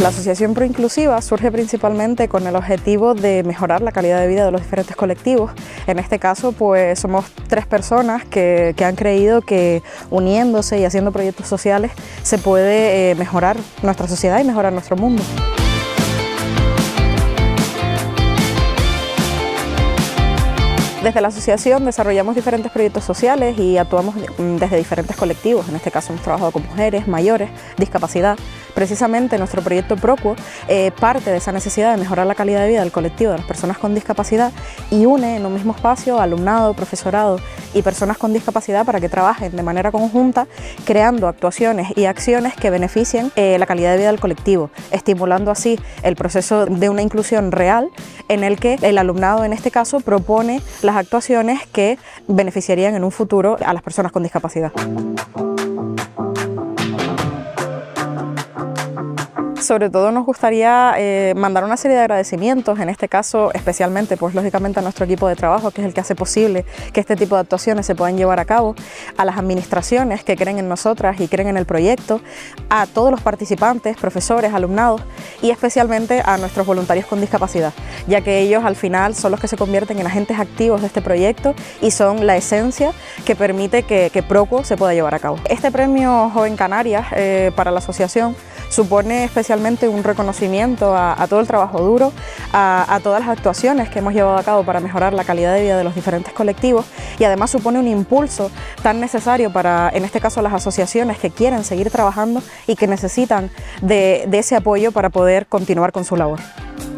La Asociación Proinclusiva surge principalmente con el objetivo de mejorar la calidad de vida de los diferentes colectivos. En este caso, pues somos 3 personas que han creído que uniéndose y haciendo proyectos sociales se puede mejorar nuestra sociedad y mejorar nuestro mundo. Desde la asociación desarrollamos diferentes proyectos sociales y actuamos desde diferentes colectivos. En este caso hemos trabajado con mujeres, mayores, discapacidad. Precisamente nuestro proyecto Proquo parte de esa necesidad de mejorar la calidad de vida del colectivo de las personas con discapacidad y une en un mismo espacio alumnado, profesorado y personas con discapacidad para que trabajen de manera conjunta creando actuaciones y acciones que beneficien la calidad de vida del colectivo, estimulando así el proceso de una inclusión real en el que el alumnado en este caso propone las actuaciones que beneficiarían en un futuro a las personas con discapacidad. Sobre todo nos gustaría mandar una serie de agradecimientos, en este caso especialmente, pues lógicamente a nuestro equipo de trabajo, que es el que hace posible que este tipo de actuaciones se puedan llevar a cabo, a las administraciones que creen en nosotras y creen en el proyecto, a todos los participantes, profesores, alumnados y especialmente a nuestros voluntarios con discapacidad, ya que ellos al final son los que se convierten en agentes activos de este proyecto y son la esencia que permite que Proquo se pueda llevar a cabo. Este premio Joven Canarias para la asociación supone especialmente un reconocimiento a todo el trabajo duro, a todas las actuaciones que hemos llevado a cabo para mejorar la calidad de vida de los diferentes colectivos y además supone un impulso tan necesario para, en este caso, las asociaciones que quieren seguir trabajando y que necesitan de ese apoyo para poder continuar con su labor.